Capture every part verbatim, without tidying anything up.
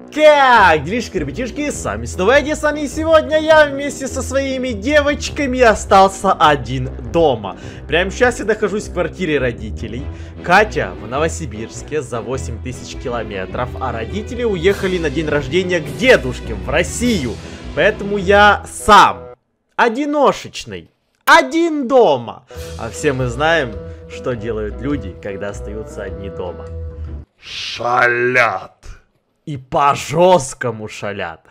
Как делишки, ребятишки, с вами снова Эдисон, и сегодня я вместе со своими девочками остался один дома. Прямо сейчас я нахожусь в квартире родителей. Катя в Новосибирске за восемь тысяч километров, а родители уехали на день рождения к дедушке в Россию. Поэтому я сам, одиношечный, один дома. А все мы знаем, что делают люди, когда остаются одни дома. Шалят. И по-жесткому шалят.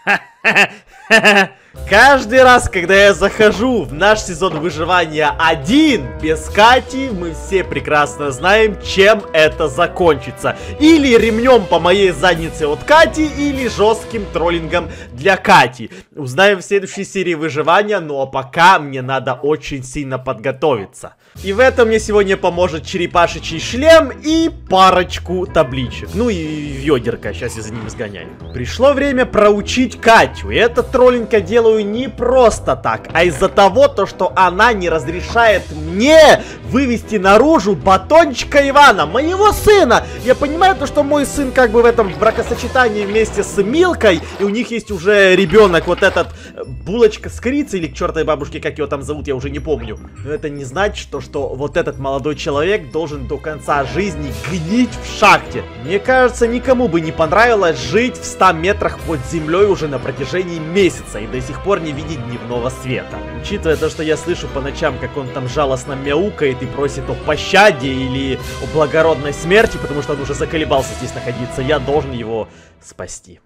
Каждый раз, когда я захожу в наш сезон выживания один, без Кати, мы все прекрасно знаем, чем это закончится. Или ремнем по моей заднице от Кати, или жестким троллингом для Кати. Узнаем в следующей серии выживания, но пока мне надо очень сильно подготовиться. И в этом мне сегодня поможет черепашечий шлем и парочку табличек. Ну и ведерко, сейчас я за ним сгоняю. Пришло время проучить Катю. И этот троллинг я делаю не просто так, а из-за того, то, что она не разрешает мне вывести наружу батончика Ивана, моего сына. Я понимаю то, что мой сын как бы в этом бракосочетании вместе с Милкой, и у них есть уже ребенок, вот этот булочка с корицей, или к чертовой бабушке, как его там зовут, я уже не помню. Но это не значит, что, что вот этот молодой человек должен до конца жизни гнить в шахте. Мне кажется, никому бы не понравилось жить в ста метрах под землей уже на протяжении месяца и до сих пор не видеть дневного света. Учитывая то, что я слышу по ночам, как он там жалостно мяукает и просит о пощаде или о благородной смерти, потому что он уже заколебался здесь находиться, я должен его спасти.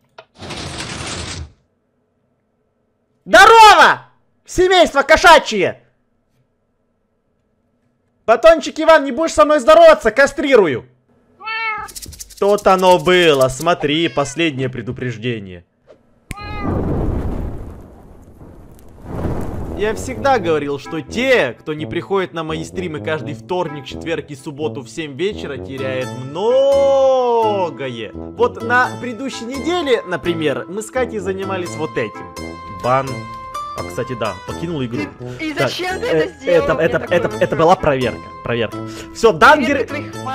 Здорово! Семейство кошачье! Батончик Иван, не будешь со мной здороваться, кастрирую! То-то оно было, смотри, последнее предупреждение. Я всегда говорил, что те, кто не приходит на мои стримы каждый вторник, четверг и субботу в семь вечера, теряет многое. Вот на предыдущей неделе, например, мы с Катей занимались вот этим. Бан. А, кстати, да, покинул игру. И так, зачем ты э, это сделал? Это, это, это, это была проверка. Проверка. Все, дангер...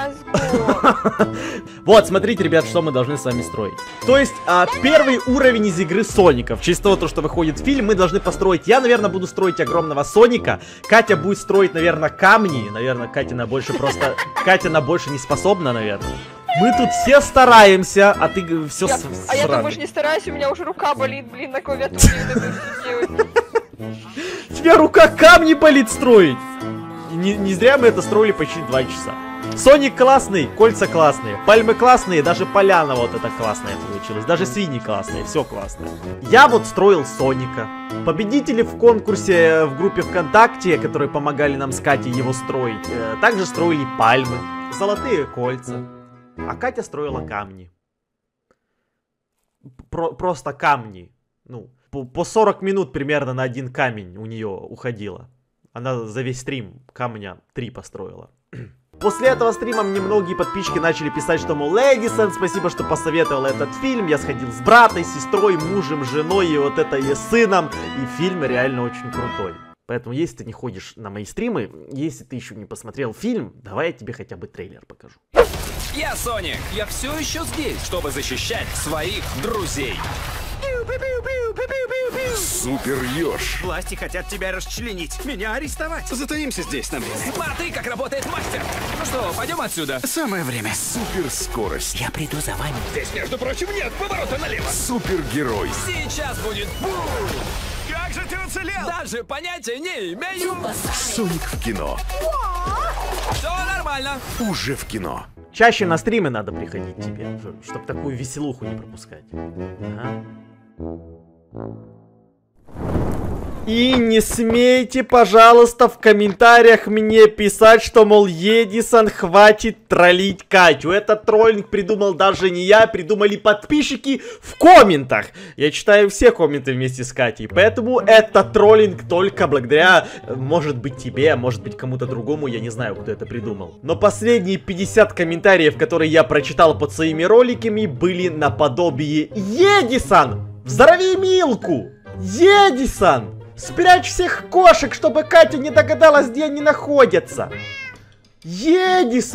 Вот, смотрите, ребят, что мы должны с вами строить. То есть, а, первый уровень из игры Соников. В честь того, то, что выходит фильм, мы должны построить. Я, наверное, буду строить огромного Соника. Катя будет строить, наверное, камни. Наверное, Катя на больше просто... Катя на больше не способна, наверное. Мы тут все стараемся, а ты все я, с, А я думаю, не стараюсь, у меня уже рука болит, блин, на клавиатуре. Тебя рука камни болит строить. Не, не зря мы это строили почти два часа. Соник классный, кольца классные, пальмы классные, даже поляна вот эта классная получилась, даже свиньи классные, все классное. Я вот строил Соника. Победители в конкурсе в группе ВКонтакте, которые помогали нам с Катей его строить, также строили пальмы, золотые кольца. А Катя строила камни. Про просто камни. Ну, по, по сорок минут примерно на один камень у нее уходило. Она за весь стрим камня три построила. После этого стрима мне многие подписчики начали писать, что, мол, Эдисон, спасибо, что посоветовал этот фильм. Я сходил с братой, сестрой, мужем, женой и вот это и сыном. И фильм реально очень крутой. Поэтому, если ты не ходишь на мои стримы, если ты еще не посмотрел фильм, давай я тебе хотя бы трейлер покажу. Я Соник, я все еще здесь, чтобы защищать своих друзей. Супер Ёж. Власти хотят тебя расчленить, меня арестовать. Затаимся здесь на время. Смотри, как работает мастер. Ну что, пойдем отсюда. Самое время. Супер скорость. Я приду за вами. Здесь, между прочим, нет поворота налево. Супергерой. Сейчас будет бум! Как же ты уцелел? Даже понятия не имею. Соник в кино. Все нормально. Уже в кино. Чаще на стримы надо приходить тебе, чтобы такую веселуху не пропускать. Ага. И не смейте, пожалуйста, в комментариях мне писать, что, мол, Эдисон, хватит троллить Катю. Этот троллинг придумал даже не я, придумали подписчики в комментах. Я читаю все комменты вместе с Катей, поэтому этот троллинг только благодаря, может быть, тебе, может быть, кому-то другому, я не знаю, кто это придумал. Но последние пятьдесят комментариев, которые я прочитал под своими роликами, были наподобие: Эдисон, взорви Милку! Эдисон! Спрячь всех кошек, чтобы Катя не догадалась, где они находятся. Эдисон,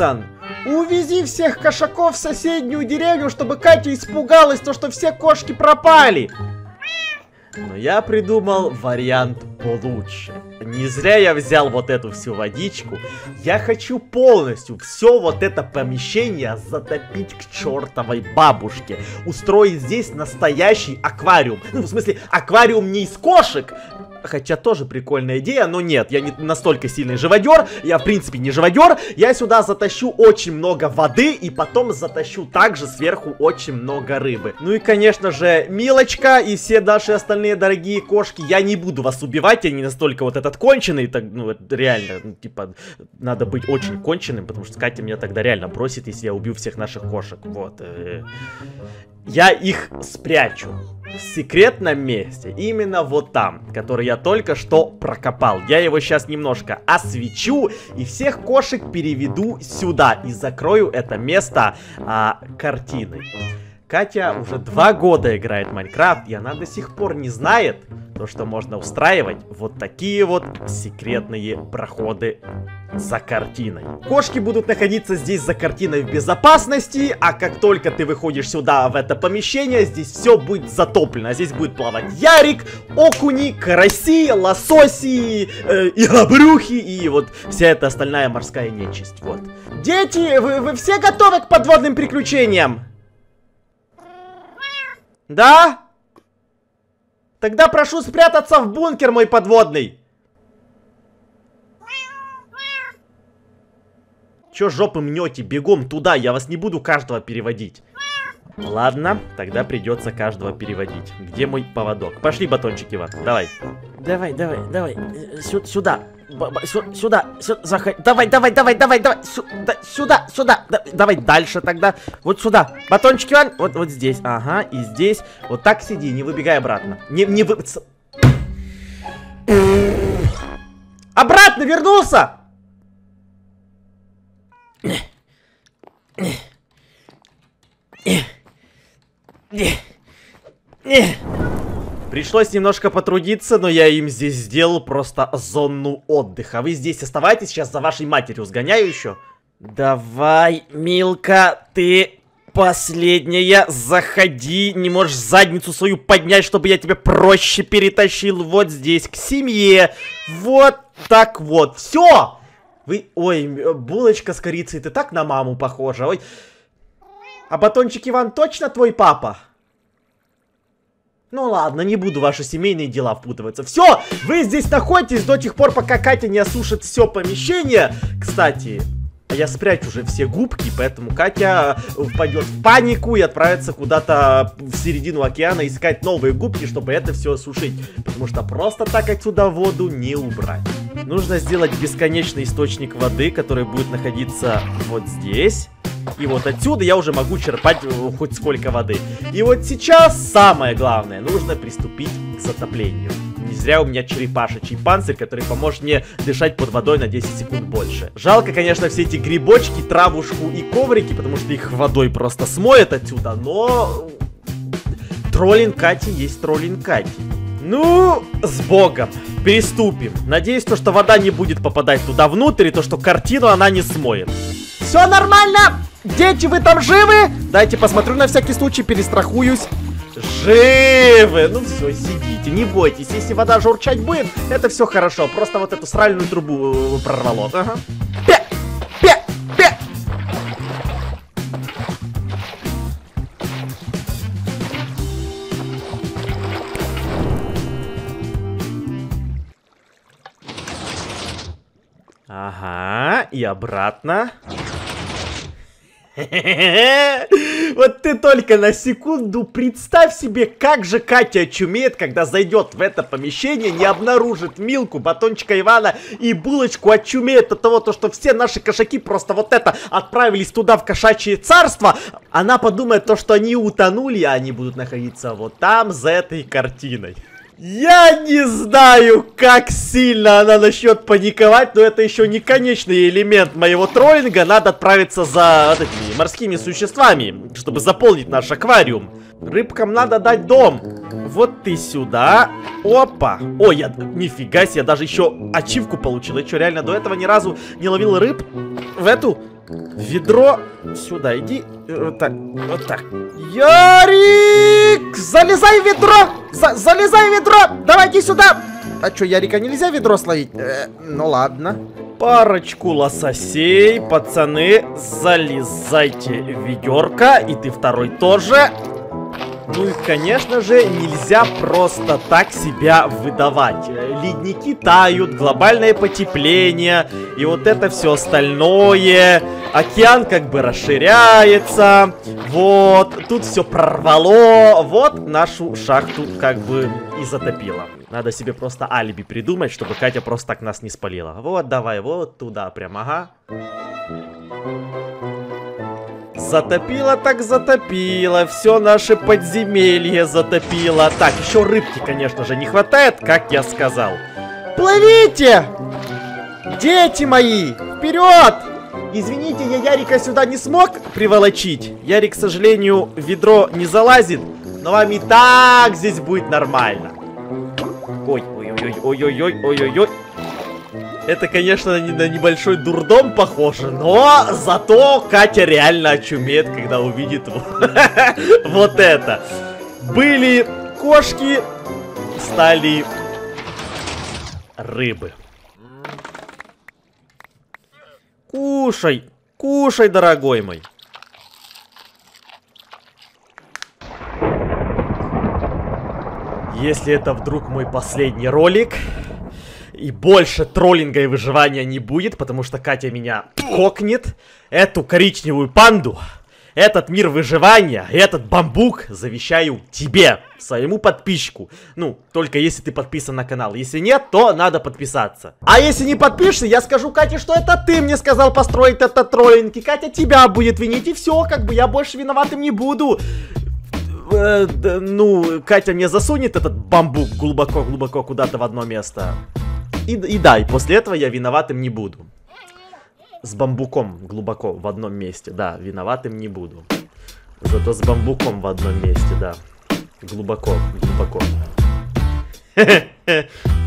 Увези всех кошаков в соседнюю деревню, чтобы Катя испугалась, то что все кошки пропали. Но я придумал вариант получше. Не зря я взял вот эту всю водичку. Я хочу полностью все вот это помещение затопить к чертовой бабушке. Устроить здесь настоящий аквариум. Ну, в смысле, аквариум не из кошек. Хотя тоже прикольная идея, но нет, я не настолько сильный живодер, я в принципе не живодер. Я сюда затащу очень много воды и потом затащу также сверху очень много рыбы. Ну и конечно же, Милочка и все наши остальные дорогие кошки, я не буду вас убивать, я не настолько вот этот конченый, так, ну это реально, ну, типа, надо быть очень конченым, потому что Катя меня тогда реально бросит, если я убью всех наших кошек, вот. Я их спрячу в секретном месте, именно вот там, который я только что прокопал. Я его сейчас немножко освещу и всех кошек переведу сюда и закрою это место а, картиной. Катя уже два года играет в Майнкрафт, и она до сих пор не знает, то, что можно устраивать вот такие вот секретные проходы за картиной. Кошки будут находиться здесь за картиной в безопасности, а как только ты выходишь сюда, в это помещение, здесь все будет затоплено. Здесь будет плавать ярик, окуни, караси, лососи, э, и обрюхи, и вот вся эта остальная морская нечисть. Вот. Дети, вы, вы все готовы к подводным приключениям? Да? Тогда прошу спрятаться в бункер, мой подводный. Чё жопы мнете? Бегом туда, я вас не буду каждого переводить. Ладно, тогда придется каждого переводить. Где мой поводок? Пошли, батончик Иван, давай. Давай, давай, давай, Сю сюда. Сю сюда, сюда, заходи. Давай, давай, давай, давай, давай. Сюда, сюда, сюда. Да, давай дальше тогда. Вот сюда. Батончик Иван, вот, вот здесь. Ага, и здесь. Вот так сиди, не выбегай обратно. Не, не вы... Обратно вернулся! Пришлось немножко потрудиться, но я им здесь сделал просто зону отдыха. Вы здесь оставайтесь, сейчас за вашей матерью сгоняю еще. Давай, Милка, ты последняя, заходи. Не можешь задницу свою поднять, чтобы я тебя проще перетащил вот здесь, к семье. Вот так вот, все. Вы, ой, булочка с корицей, ты так на маму похожа, ой. А батончик Иван точно твой папа? Ну ладно, не буду в ваши семейные дела впутываться. Все, вы здесь находитесь до тех пор, пока Катя не осушит все помещение. Кстати, я спрячу уже все губки, поэтому Катя впадет в панику и отправится куда-то в середину океана искать новые губки, чтобы это все осушить. Потому что просто так отсюда воду не убрать. Нужно сделать бесконечный источник воды, который будет находиться вот здесь. И вот отсюда я уже могу черпать хоть сколько воды. И вот сейчас самое главное, нужно приступить к затоплению. Не зря у меня черепашечий панцирь, который поможет мне дышать под водой на десять секунд больше. Жалко, конечно, все эти грибочки, травушку и коврики, потому что их водой просто смоет отсюда. Но троллинг Кати есть троллинг Кати. Ну, с богом. Приступим. Надеюсь, то, что вода не будет попадать туда внутрь, и то, что картину она не смоет. Все нормально! Дети, вы там живы? Дайте посмотрю на всякий случай, перестрахуюсь. Живы! Ну все, сидите, не бойтесь. Если вода журчать будет, это все хорошо. Просто вот эту сральную трубу прорвало. Ага. Пе! Пе! Пе! Ага, и обратно. Вот ты только на секунду представь себе, как же Катя очумеет, когда зайдет в это помещение, не обнаружит Милку, батончика Ивана и булочку, очумеет от того, то, что все наши кошаки просто вот это отправились туда, в кошачье царство. Она подумает то, что они утонули, а они будут находиться вот там, за этой картиной. Я не знаю, как сильно она начнет паниковать, но это еще не конечный элемент моего троллинга. Надо отправиться за вот этими морскими существами, чтобы заполнить наш аквариум. Рыбкам надо дать дом. Вот ты сюда. Опа. Ой, я, нифига себе, я даже еще ачивку получил. Я что, реально до этого ни разу не ловил рыб? В эту Ведро. Сюда иди. Вот так. Вот так. Ярик! Залезай в ведро! За залезай в ведро! Давай иди сюда! А что, Ярика нельзя в ведро словить? Э, ну ладно. Парочку лососей, пацаны, залезайте в ведерко. И ты второй тоже. Ну и, конечно же, нельзя просто так себя выдавать. Ледники тают, глобальное потепление и вот это все остальное. Океан как бы расширяется. Вот, тут все прорвало. Вот нашу шахту как бы и затопило. Надо себе просто алиби придумать, чтобы Катя просто так нас не спалила. Вот, давай, вот туда прям, ага. Затопило так затопило, все наше подземелье затопило. Так, еще рыбки, конечно же, не хватает, как я сказал. Плывите! Дети мои, вперед! Извините, я Ярика сюда не смог приволочить. Ярик, к сожалению, в ведро не залазит, но вам и так здесь будет нормально. Ой, ой-ой-ой-ой-ой-ой-ой-ой. Это, конечно, на небольшой дурдом похоже, но зато Катя реально очумеет, когда увидит вот это. Были кошки, стали рыбы. Кушай, кушай, дорогой мой. Если это вдруг мой последний ролик, и больше троллинга и выживания не будет, потому что Катя меня кокнет, эту коричневую панду, этот мир выживания, этот бамбук завещаю тебе, своему подписчику. Ну, только если ты подписан на канал. Если нет, то надо подписаться. А если не подпишешься, я скажу Кате, что это ты мне сказал построить этот троллинг, и Катя тебя будет винить, и все, как бы я больше виноватым не буду. Э, да, ну, Катя мне засунет этот бамбук глубоко-глубоко куда-то в одно место. И, и да, и после этого я виноватым не буду. С бамбуком глубоко в одном месте, да, виноватым не буду. Зато с бамбуком в одном месте, да. Глубоко, глубоко.